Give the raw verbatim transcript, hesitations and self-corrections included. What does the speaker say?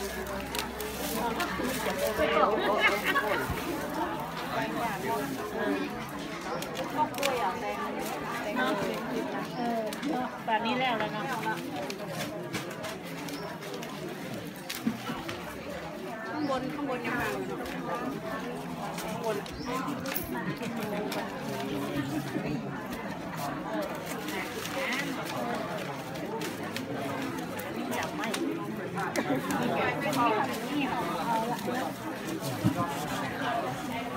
ข้าวกล้วยอ่ะแตงแตงเออแบบนี้แล้วแล้วเนาะข้างบนข้างบนยังมาข้างบนจับไม่ไม่พอนี่เอาละ